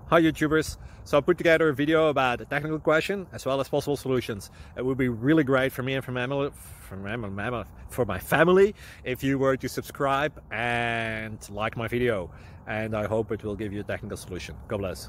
Hi YouTubers! So I put together a video about a technical question as well as possible solutions. It would be really great for me and for my family if you were to subscribe and like my video, and I hope it will give you a technical solution. God bless.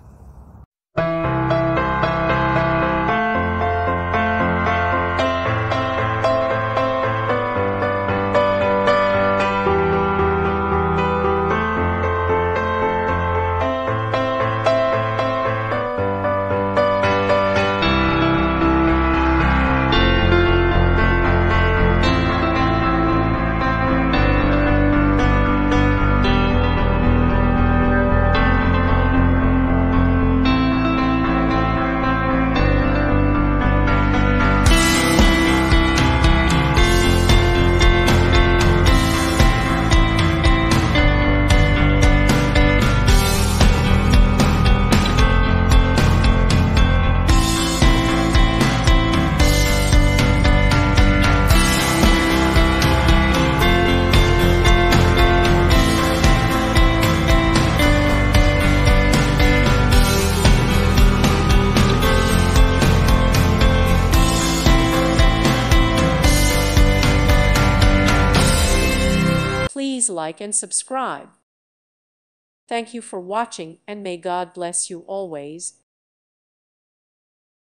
Please like and subscribe. Thank you for watching, and may God bless you always.